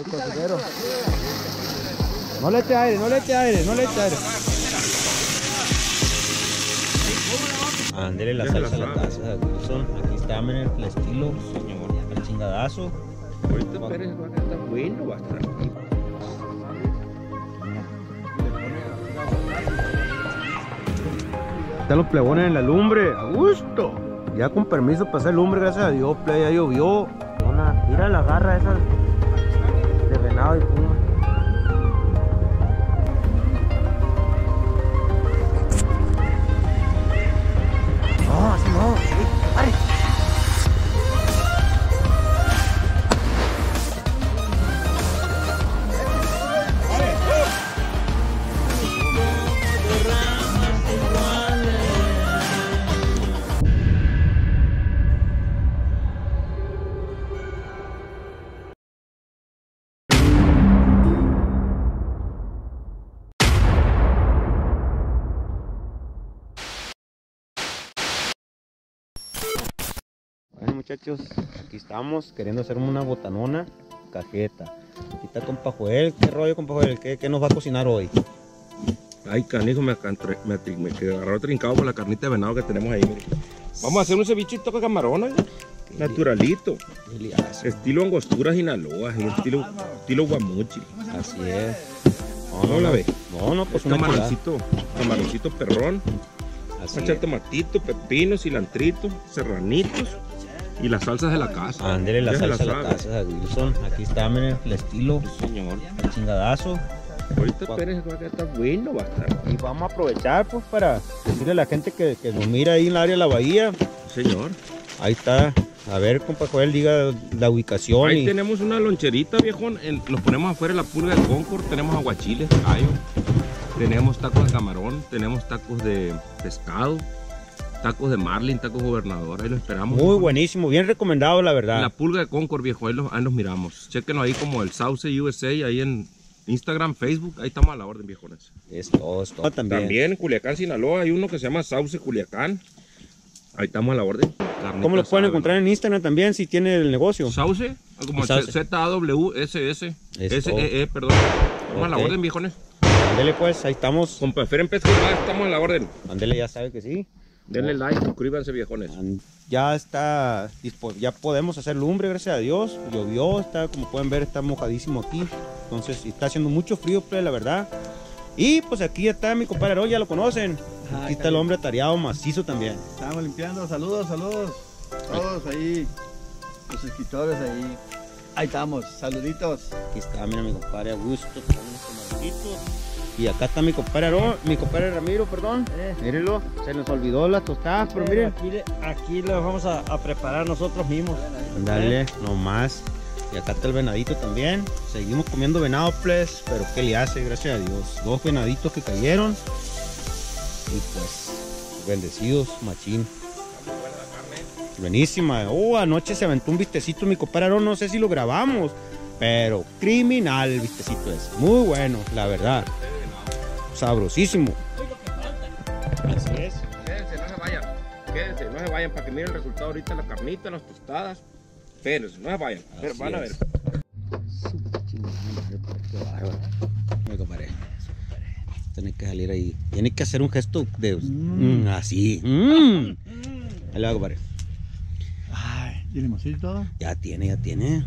cocinero. No le eche aire, no le eche aire, no le eche aire. Ándele la salsa a la casa, Wilson. Aquí está, miren, el estilo, señor. El chingadazo. Ahorita Pérez va a estar bueno, va a estar. Están los plebones en la lumbre, a gusto. Ya con permiso para hacer lumbre, gracias a Dios, play, ya llovió. Mira la garra esa de venado y puma. No, así no, sí, pare. Bueno, muchachos, aquí estamos queriendo hacer una botanona cajeta. Aquí está compa Joel. ¿Qué rollo, compa Joel? ¿Qué nos va a cocinar hoy? Ay, canijo, me agarró trincado con la carnita de venado que tenemos ahí, mire. Vamos a hacer un cevichito con camarón, ¿eh? Naturalito. Estilo Angostura, Sinaloa, estilo guamuchi. Así es. ¿Cómo la ve? No, pues camaroncito perrón. Así Echar tomatito, pepino, cilantrito, serranitos y las salsas de la casa. Ándele la salsa de la casa, Wilson. Aquí está, miren, el estilo. Sí, señor. El chingadazo. Ahorita Pérez va a estar bueno, va a estar. Y vamos a aprovechar, pues, para decirle a la gente que nos mira ahí en el área de la bahía. Sí, señor. Ahí está. A ver, compa Joel, diga la ubicación. Ahí tenemos una loncherita, viejón. Nos ponemos afuera de la pulga de Concord. Tenemos aguachiles, callo. Tenemos tacos de camarón. Tenemos tacos de pescado. Tacos de marlin, tacos gobernador. Ahí lo esperamos. Muy buenísimo, bien recomendado, la verdad. La pulga de Concord, viejo. Ahí los miramos. Chequenos ahí como el Sauce USA, ahí en Instagram, Facebook. Ahí estamos a la orden, viejones. Es todo. También en Culiacán, Sinaloa, hay uno que se llama Sauce Culiacán. Ahí estamos a la orden. ¿Cómo lo pueden encontrar en Instagram también si tiene el negocio? Sauce, como Z-A-W-S-S. S-E-E, perdón. Estamos a la orden, viejones. Ándele pues, ahí estamos. Con Preferen Pesca, estamos a la orden. Ándele, ya sabe que sí. Denle like, suscríbanse, viejones. Ya está, ya podemos hacer lumbre, gracias a Dios. Llovió, está, como pueden ver, está mojadísimo aquí. Entonces, está haciendo mucho frío, pues, la verdad. Y pues aquí está mi compadre Aarón, ya lo conocen. Aquí está el hombre atareado macizo también. Estamos limpiando, saludos. Todos ahí, los escritores ahí. Ahí estamos, saluditos. Aquí está, mira mi compadre Augusto, unos tomacitos. Y acá está mi compadre Aarón, mi compadre Ramiro, perdón. Mírenlo, se nos olvidó las tostadas, pero miren. Aquí lo vamos a preparar nosotros mismos. Dale, nomás. Y acá está el venadito también. Seguimos comiendo venado, pues, pero ¿qué le hace? Gracias a Dios. 2 venaditos que cayeron. Y pues, bendecidos, machín. Buenísima. Oh, anoche se aventó un vistecito mi compadre Aarón, no sé si lo grabamos, pero criminal el vistecito es. Muy bueno, la verdad. Sabrosísimo. Así es. Quédense, no se vayan. Quédense, no se vayan para que miren el resultado ahorita, la carnita, las tostadas. Espérense, no se vayan. Pero van a ver. Me compadre. Tiene que salir ahí. Tiene que hacer un gesto de así. Ahí le va, compadre. Ay, ¿y limoncillo y todo? Ya tiene.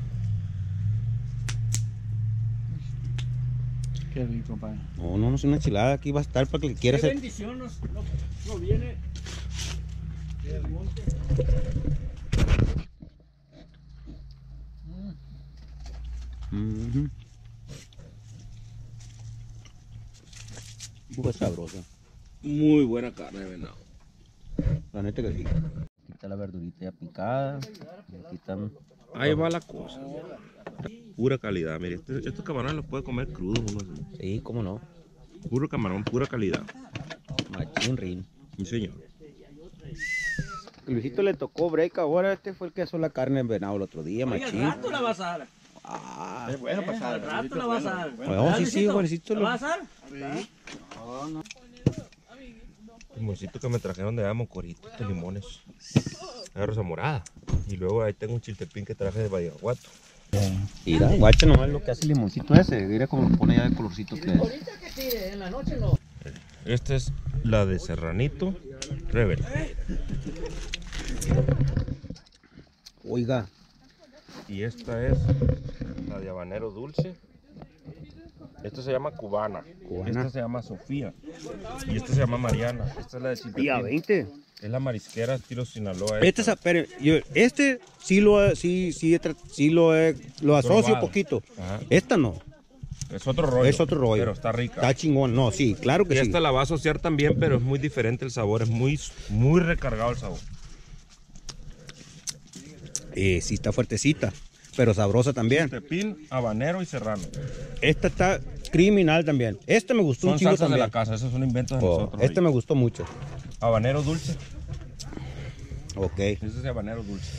Qué rico, compadre. No es una enchilada. Aquí va a estar para que quiera hacer. Qué bendición nos viene del monte. Pues sabrosa. Muy buena carne de venado. La neta que sí. Aquí está la verdurita ya picada. Y aquí están. Ahí va la cosa. Pura calidad, mire. Estos camarones los puede comer crudos uno así. Sí, cómo no. Puro camarón, pura calidad. Machín rin. Sí, señor. Luisito le tocó break ahora. Este fue el que hizo la carne en venado el otro día, machín. Al rato la vas a dar. Ah, Es bueno pasar. Al rato la vas a dar. bueno, sí, Juanicito. ¿La vas a dar? Sí. Limoncito que me trajeron de Mocorito, de limones. De rosa morada. Y luego ahí tengo un chiltepín que traje de Badiraguato. Mira, guacha nomás lo que hace el limoncito ese. Mira cómo pone ya el colorcito que es. Ahorita que tire, en la noche no. Esta es la de serranito Rebel. Oiga. Y esta es la de habanero dulce. Esta se llama cubana. Esta se llama Sofía. Y esta se llama Mariana. Esta es la de Chiltepín. Día 20. Es la marisquera estilo Sinaloa. Pero este sí lo asocio Probado. poquito. Ajá. Esta no. Es otro rollo. Es otro rollo. Pero está rica. Está chingón. No, sí, claro que Y sí. esta la va a asociar también, pero es muy diferente el sabor. Es muy recargado el sabor. Sí, está fuertecita, pero sabrosa también. Pepín, habanero y serrano. Esta está criminal también. Esta me gustó Son un chingo salsas de también. la casa. Esos son inventos de nosotros. Este me gustó mucho. Habanero dulce. Ok. Ese es de habanero dulce.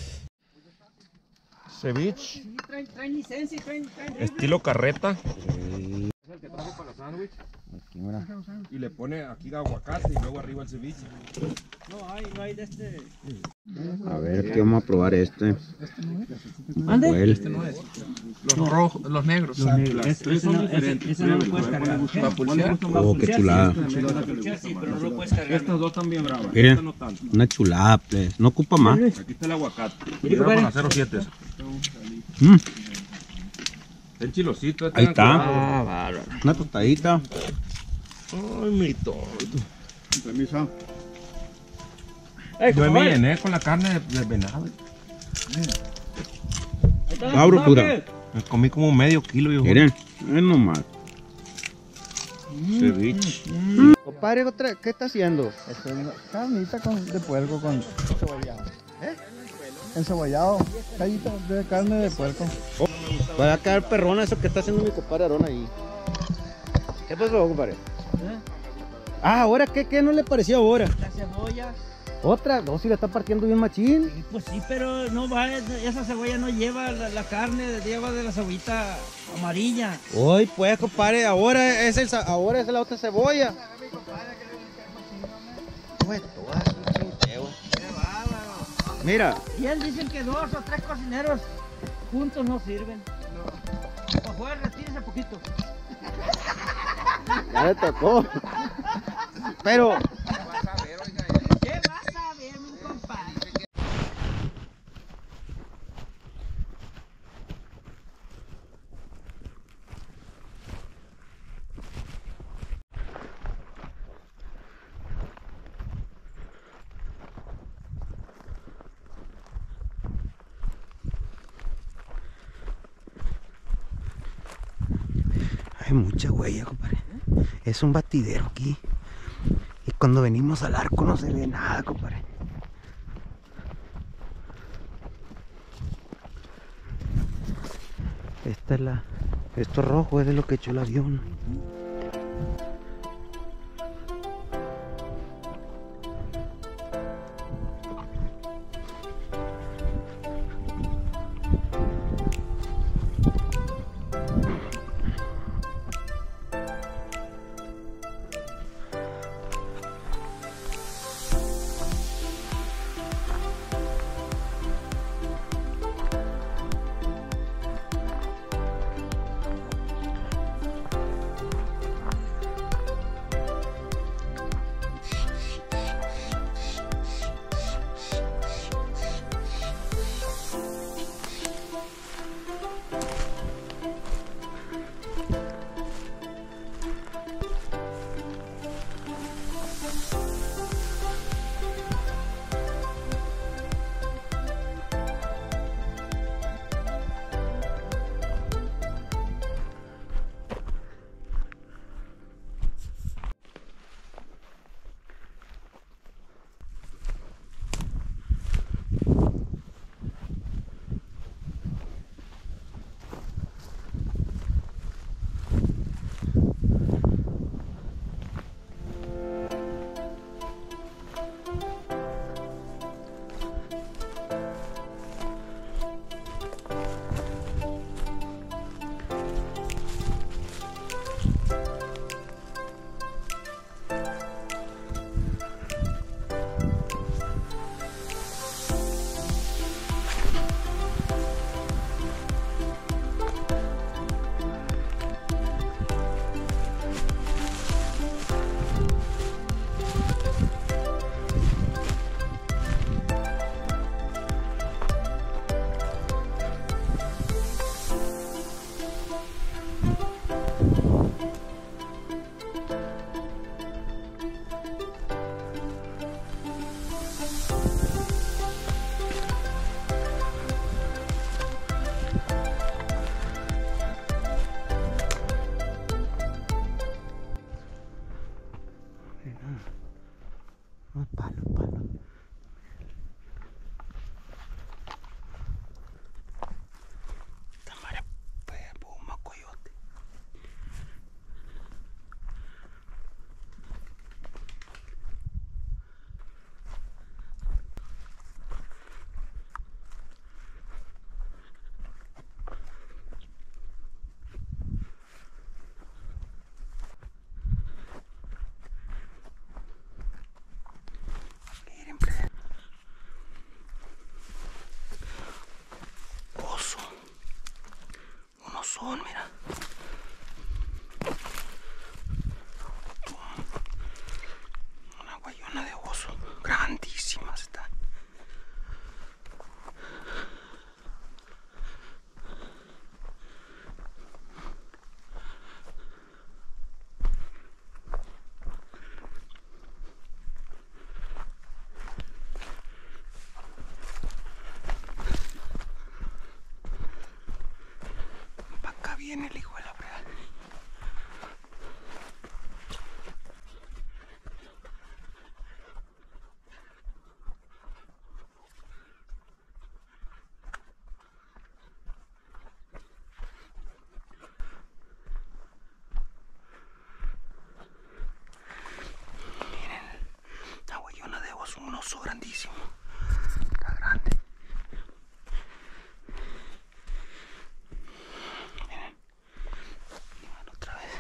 Ceviche. Traen licencia y traen. Estilo carreta. Sí. Es el que trajo para los sándwiches. Aquí, mira. Y le pone aquí aguacate y luego arriba el ceviche. No hay de este. A ver, aquí vamos a probar este. ¿Mande? Well. Los rojos, los negros. Estos son diferentes. Ese no lo puedes cargar. Oh, qué chulada. Sí, pero no lo puedes cargar. Estas dos están bien bravas. Miren, Esta no tanto. una chulada, please. No ocupa más. Aquí está el aguacate. Mira para 0.7 eso. Mm, Está en chilosito. Ahí está. bárbaro. una tostadita. Ay, mi tonto. Permiso. Yo me llené con la carne de venado. Abro pura. Me comí como medio kilo. Yo. Miren, es nomás. Ceviche. Compadre, ¿qué está haciendo? Esto es una carnita de puerco con cebollado. Encebollado. Callito de carne de puerco. Va a quedar perrona eso que está haciendo mi compadre Aarón ahí. ¿Qué pasó, compadre? Ah, ¿ahora qué no le pareció ahora? La cebolla. Otra, no, si la está partiendo bien machín. Pues sí, pero no va, esa cebolla no lleva la carne, lleva de la cebollita amarilla. Uy, pues, compadre, ahora es la otra cebolla. Pues, mira, Y él dicen que 2 o 3 cocineros juntos no sirven. Por favor, retírese poquito. ya le tocó. Pero, ¿Qué vas a ver, mi compadre? hay mucha huella, compadre. Es un batidero aquí. Y cuando venimos al arco no se ve nada, compadre. Esto rojo es de lo que echó el avión. osón, mira. Una guayona de oso. Grandísima está. Acá viene el hijo de la fregada. Miren, la guayona de oso, un oso grandísimo. Está grande. Otra vez.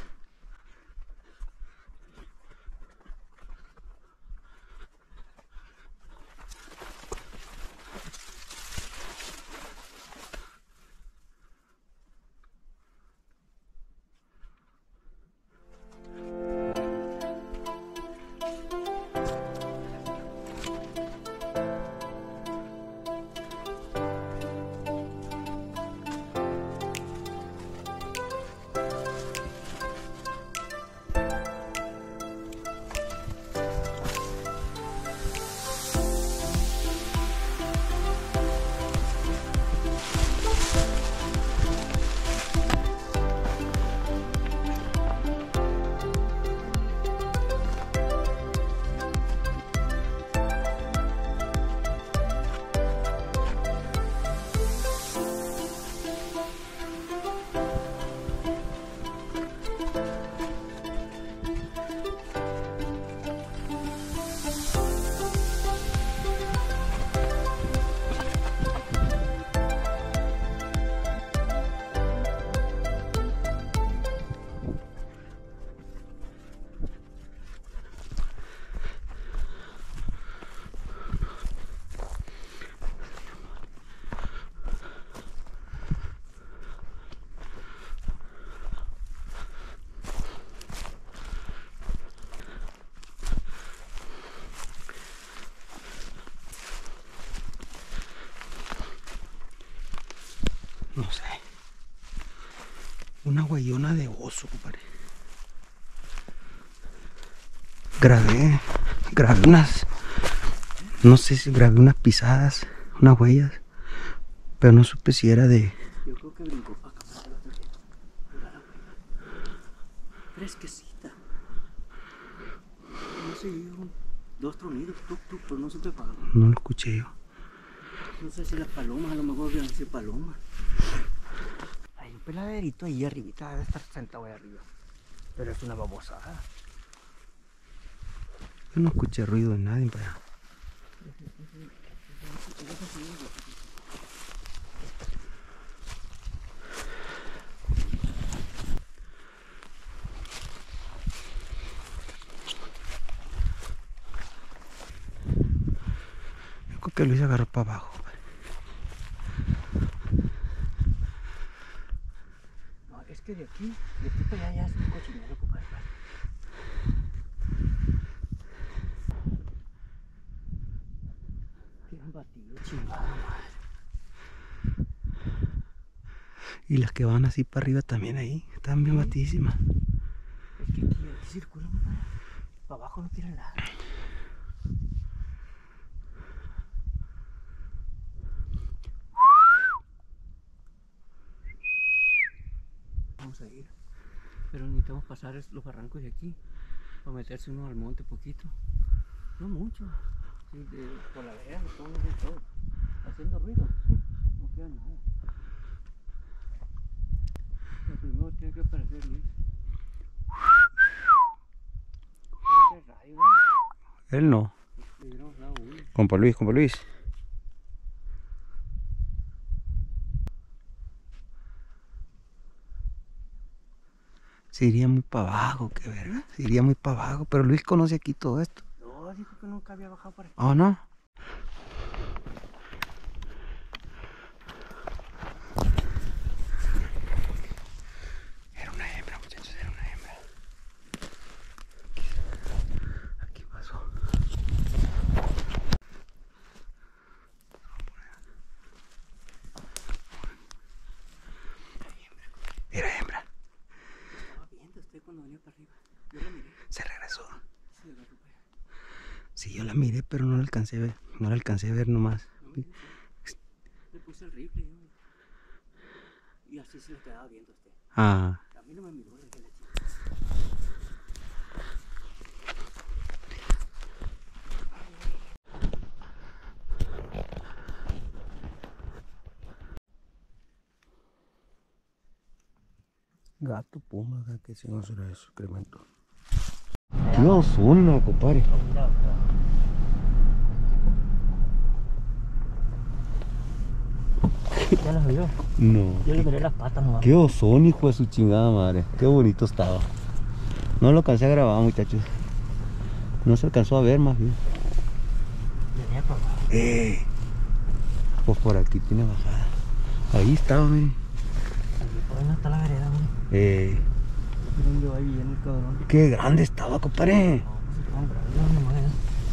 No sé. Una guayona de oso, compadre. Grabé unas, no sé si grabé unas pisadas, unas huellas, pero no supe si era de... Yo creo que brincó para acá. Fresquecita. No sé, dos tronidos, pero no supe para. No lo escuché yo. No sé si las palomas, a lo mejor deben ser palomas. Hay un peladerito ahí arribita, debe estar sentado ahí arriba. Pero es una babosada. Yo no escuché ruido de nadie para allá. Yo creo que Luis agarró para abajo. No, es que de aquí para allá ya es un cochinero, compadre. Tienen batido, chingada madre. Y las que van así para arriba también ahí, están bien batidísimas. Es que aquí circulan, compadre. Para abajo no tiran nada. Vamos a ir, pero necesitamos pasar los barrancos de aquí para meterse uno al monte poquito, no mucho, sí, por la vereda nos podemos ir todos, haciendo ruido, no queda nada. Lo primero tiene que aparecer Luis. ¿Qué rayo, no? Él no. Le hubiéramos dado uno. Compa Luis, compa Luis. Se iría muy para abajo, qué verga. Se iría muy para abajo, pero Luis conoce aquí todo esto. No, dijo que nunca había bajado por aquí. ¿Oh, no? Era hembra. Estaba viendo usted cuando venía para arriba. Yo la miré. Se regresó. Sí, la recuperé. Sí, yo la miré, pero no la alcancé a ver. No la alcancé a ver nomás. Le puse el rifle y así se le quedaba viendo a usted. Ah. A mí no me miró desde la chica. Gato, puma, ¿qué si no será eso? Excremento. Qué osuna, compadre. ¿Ya las vio? No. Yo le miré las patas nomás. Qué osón, hijo de su chingada madre. Qué bonito estaba. No lo alcancé a grabar, muchachos. No se alcanzó a ver más bien. Venía para abajo. Pues por aquí tiene bajada. Ahí estaba, miren. Allí por ahí no está la vereda, mire. Miren, yo ahí bien el cabrón. Qué grande estaba, compadre. No, pues estaban bravos, no me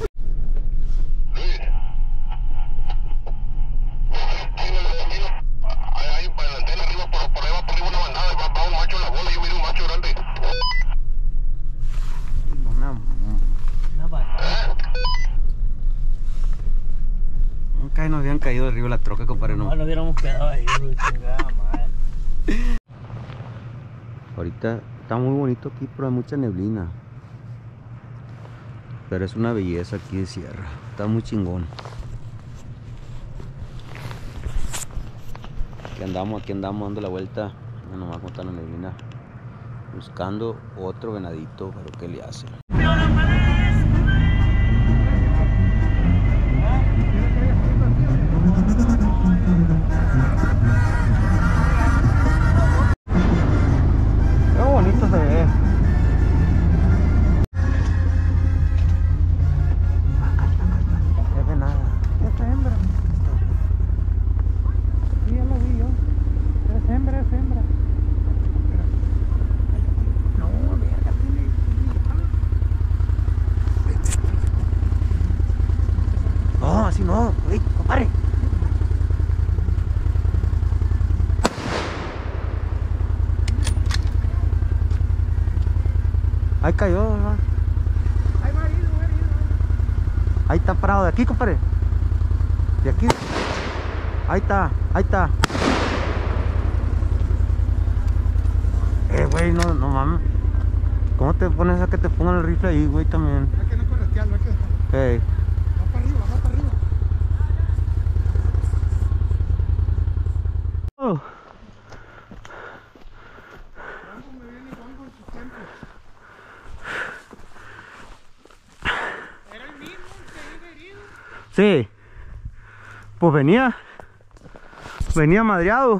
Ahí para la antena arriba, por ahí va por arriba una bandada y va un macho en la bola, yo miro un macho grande. Una barra. Nunca nos habían caído de arriba la troca, compadre, no. No lo hubiéramos quedado ahí, güey, chingada madre. Ahorita está muy bonito aquí, pero hay mucha neblina. Pero es una belleza aquí de sierra. Está muy chingón. Aquí andamos dando la vuelta. Ya nomás con la neblina. Buscando otro venadito, pero ¿qué le hace? Qué bonito se ve. Es de nada. Esta hembra. Sí, ya lo vi yo. Es hembra, es hembra. No, verga, tiene. No, así no. Ey, compadre. Ahí cayó, ¿verdad? Ahí va herido, Ahí está parado, de aquí, compadre. De aquí. Ahí está, ahí está. Güey, no mames. ¿Cómo te pones a que te pongan el rifle ahí, güey, también? Hay que no corretearlo, hay que dejarlo. Ey. Va para arriba, va para arriba. Oh. Juanjo me viene Juanjo en sus tiempos. ¿Era el mismo el que iba herido? Sí. Pues venía madreado.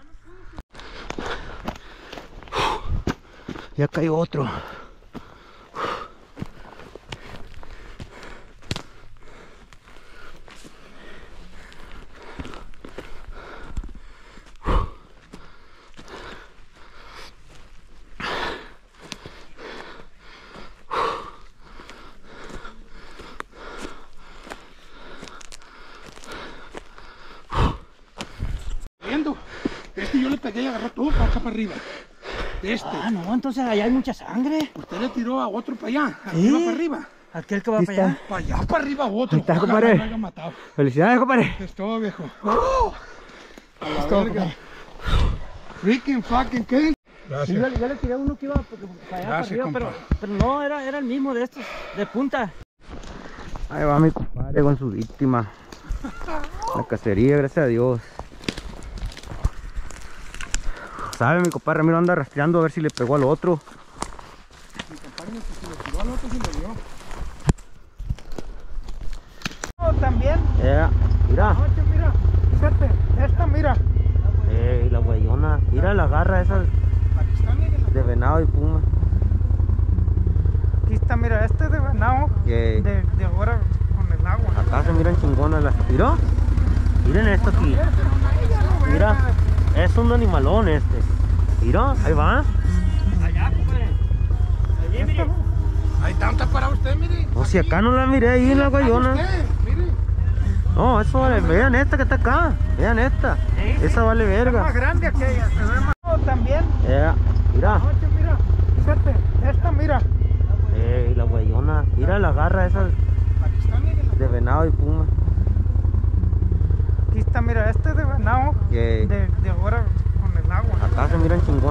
Ya cayó otro. Viendo. Este yo le pegué y agarró todo para acá para arriba. Este. Ah, no, entonces allá hay mucha sangre. Usted le tiró a otro para allá. ¿Sí? Arriba para arriba. Aquel que va Ahí para allá. Para allá para arriba otro. Ahí está, Ojalá compadre. lo haya matado. Felicidades, compadre. Es todo, viejo. A la verga. Freaking fucking ¿qué? Sí, Gracias. yo le tiré uno que iba para allá Gracias, para arriba, compa. pero no, era el mismo de estos, de punta. Ahí va mi compadre con su víctima. La cacería, gracias a Dios. ¿Sabe? Mi compadre Ramiro anda rastreando a ver si le pegó al otro. Mi compadre me si le tiró al otro se le dio. También. Mira. Noche, mira. Fíjate. Esta, mira. La guayona. Mira la garra esa Aquí está, miren. de venado y puma. Aquí está, mira. Este es de venado. Que De ahora con el agua. acá se miran chingonas las. ¿Miró? Miren esto aquí. Mira. Es un animalón este. ¿Miró? Ahí va. Allá, compadre. Allí, mire. Ahí está parado usted, mire. O si acá no la miré ahí en la guayona. Usted, mire. No, eso vale. Vean esta que está acá. Vean esta. Esa vale Es más verga. grande aquella. Se ve más. También.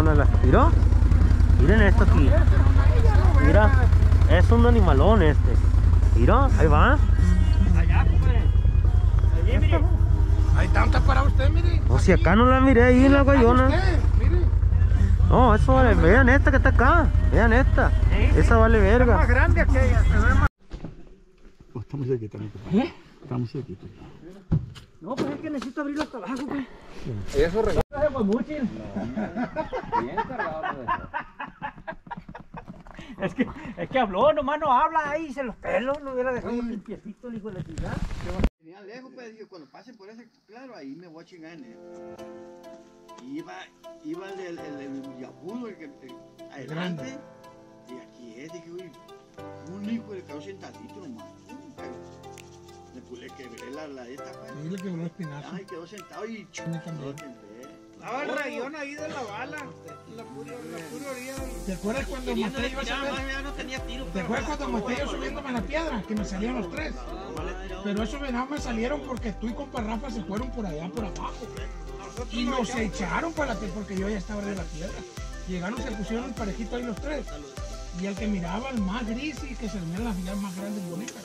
guayona. ¿Miró? Miren esto aquí. Mira, es un animalón este. Mira, ahí va. Allá, compadre. Allí, mire. Ahí está, ¿dónde está parado usted, mire? O si acá no la miré ahí en la guayona. Usted, mire. No, eso vale. Vean esta que está acá. Vean esta. Esa vale Más verga. grande aquella, se ve más. Está muy cerquita, mi compadre. Está muy cerquita. No, pues es que necesito abrirlo hasta abajo, pues. Eso regala. Bien cargado, es que habló, nomás no habla ahí, se los pelos, lo hubiera dejado limpiecito, el hijo de la chingada. Tenía lejos, pues dije, cuando pase por ese, claro, ahí me voy a chingar en él. Iba el yabudo, el que adelante, y aquí dije, uy, un hijo le quedó sentadito nomás, pero le quebré la esta, pues. Sí, le quebró el espinazo. Ay, quedó sentado y Me cambió. estaba el rayón ahí de la bala, la pura orilla. ¿Te acuerdas cuando maté yo esa vez? ¿Te acuerdas cuando maté yo subiéndome a la piedra? Que me salieron los tres. Pero esos venados me salieron porque tú y compa Rafa se fueron por allá, por abajo. Y los echaron para la porque yo ya estaba de la piedra. Llegaron, se pusieron el parejito ahí los tres. Y el que miraba el más gris y que se le las villas más grandes y bonitas.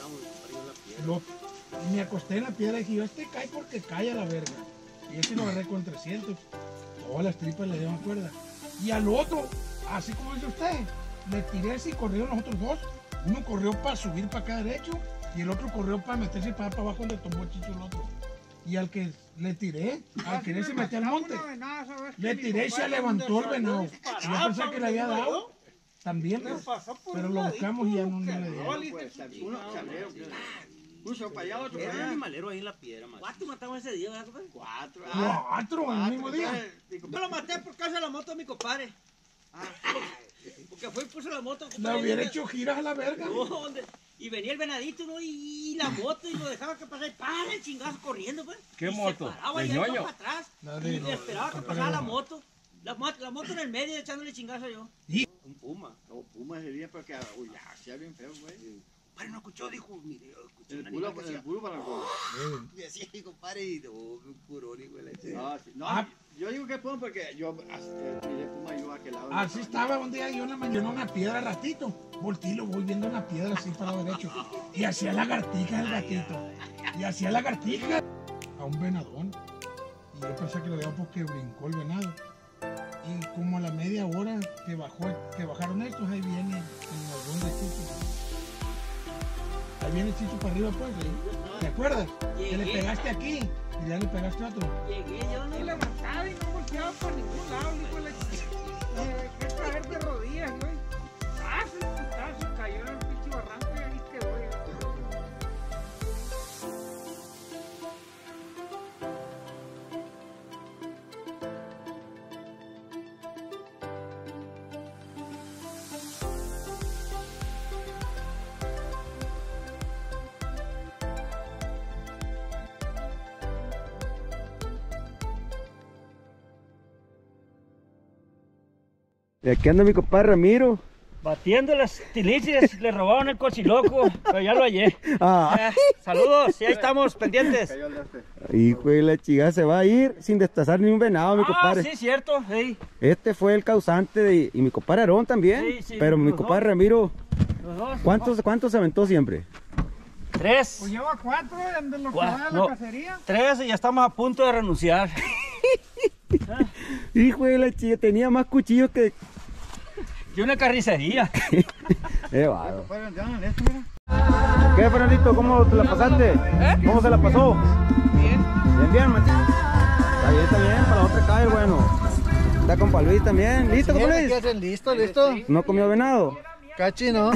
Y me acosté en la piedra y dije, yo este cae porque cae a la verga. Y ese lo agarré con 300. Todas las tripas le dieron cuerda. Y al otro, así como dice usted, le tiré así y corrieron los otros dos. Uno corrió para subir para acá derecho y el otro corrió para meterse para abajo donde tomó el chicho el otro. Y al que le tiré, al que se metió al monte, le tiré y se levantó el venado. Y yo pensé que le había dado también, pero lo buscamos y ya no le dio. Uno para allá, otro para allá. animalero ahí en la piedra, man. ¿Cuánto matamos ese día, verdad, compadre? Cuatro en el mismo día. Yo lo maté por causa de la moto de mi compadre. Porque fue y puso la moto. Le hubiera hecho giras a la verga. No, y venía el venadito, ¿no? Y la moto, y lo dejaba que pasara. Y para el chingazo corriendo, pues. ¿Qué Y moto? Se paraba ¿De y iba ñoño? para atrás. La de- Y esperaba que pasara la moto. La moto en el medio echándole chingazo yo. Un puma. No, puma ese día porque uy, ya, hacía bien feo, güey. Padre, no escuchó, dijo, mire, escuché El puro para el gol. Y así, compadre, y no, un purón, güey. No, yo digo que puma porque yo tiré puma yo a aquel lado. Así estaba un día yo en la mañana una piedra ratito. Voltí, lo voy viendo una piedra así para lo derecho. Y hacía lagartija el gatito. Y hacía lagartija a un venadón. Y yo pensé que lo había porque brincó el venado. Y como a la media hora que bajaron estos, ahí viene el algún de Chicho. Ahí viene Chicho para arriba, pues. ¿Te acuerdas? Que le pegaste aquí y ya le pegaste a otro. Llegué yo, no la mataba y no volteaba por ningún lado, hijo de la chica. Que caer de rodillas, güey. Hace el putazo, cayó en el pinche barranco y ahí quedó. Y aquí anda mi compadre Ramiro. Batiendo las tilicias, le robaron el cochiloco, pero ya lo hallé. Saludos, ya estamos pendientes. Hijo de la chica, se va a ir sin destazar ni un venado, mi compadre. Sí, cierto, sí. Este fue el causante y mi compadre Aarón también. Sí, sí, pero mi los compadre dos. Ramiro, Los dos. ¿cuántos se aventó siempre? 3. Pues lleva 4 de lo que Gua- va de no. la cacería. 3 y ya estamos a punto de renunciar. Hijo de la chica, tenía más cuchillos que... Y una carnicería. Bárbaro. Pero andaban en esto, mira. ¿Qué, Fernandito? ¿Cómo te la pasaste? ¿Cómo se la pasó? Bien. Bien, machín. Está bien, para la otra cae, bueno. Está con Luis también. ¿Listo, compa Luis? Listo, listo. ¿No comió venado? Cachi, ¿no?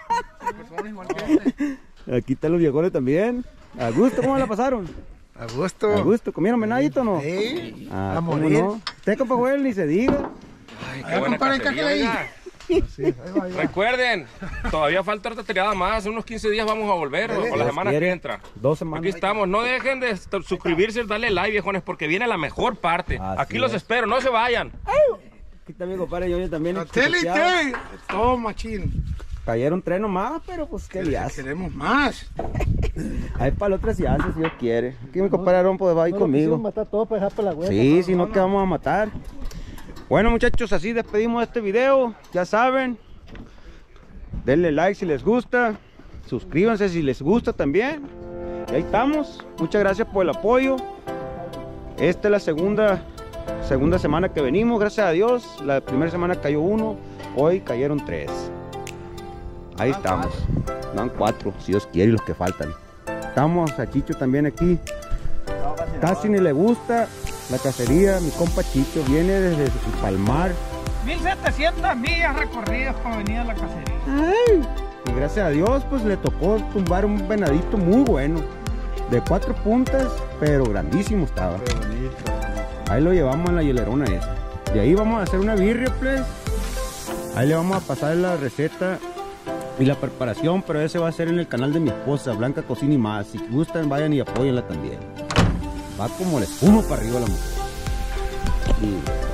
Aquí están los viejones también. A gusto, ¿cómo la pasaron? A gusto. A gusto, ¿comieron venadito o no? Sí. Ah, A ¿cómo morir. no? Usted, compa Joel, ni se diga. Ay, Allá, compadre, cájale ahí. Recuerden, todavía falta otra tirada más. Unos 15 días vamos a volver, o la Dios semana quiere. que entra. 2 semanas. Aquí estamos. No dejen de suscribirse, darle like, viejones, porque viene la mejor parte. Así Aquí los es. espero, no se vayan. Aquí está mi compadre yo también. Satélite. Todo machín. Cayeron 3 nomás, pero pues qué le hace. Queremos más. Ahí para la otra si hace, si Dios quiere. Aquí mi compadre Aarón pues va a ir conmigo. matar todo para dejar para la hueá. Sí, si no, ¿qué vamos a matar? Bueno, muchachos, así despedimos este video. Ya saben, denle like si les gusta, suscríbanse si les gusta también. Y ahí estamos. Muchas gracias por el apoyo. Esta es la segunda semana que venimos, gracias a Dios. La primera semana cayó 1, hoy cayeron 3. Ahí estamos. Van 4, si Dios quiere, y los que faltan. Estamos a Chicho también aquí. Casi ni le gusta la cacería. Mi compa Chicho viene desde su Palmar. 1700 millas recorridas para venir a la cacería. Ay. Y gracias a Dios, pues le tocó tumbar un venadito muy bueno. De 4 puntas, pero grandísimo estaba. Qué bonito. Ahí lo llevamos a la hielerona esa. De ahí vamos a hacer una birria, pues. Ahí le vamos a pasar la receta y la preparación, pero ese va a ser en el canal de mi esposa, Blanca Cocina y Más. Si gustan, vayan y apóyenla también. Va como la espuma para arriba la mujer. Y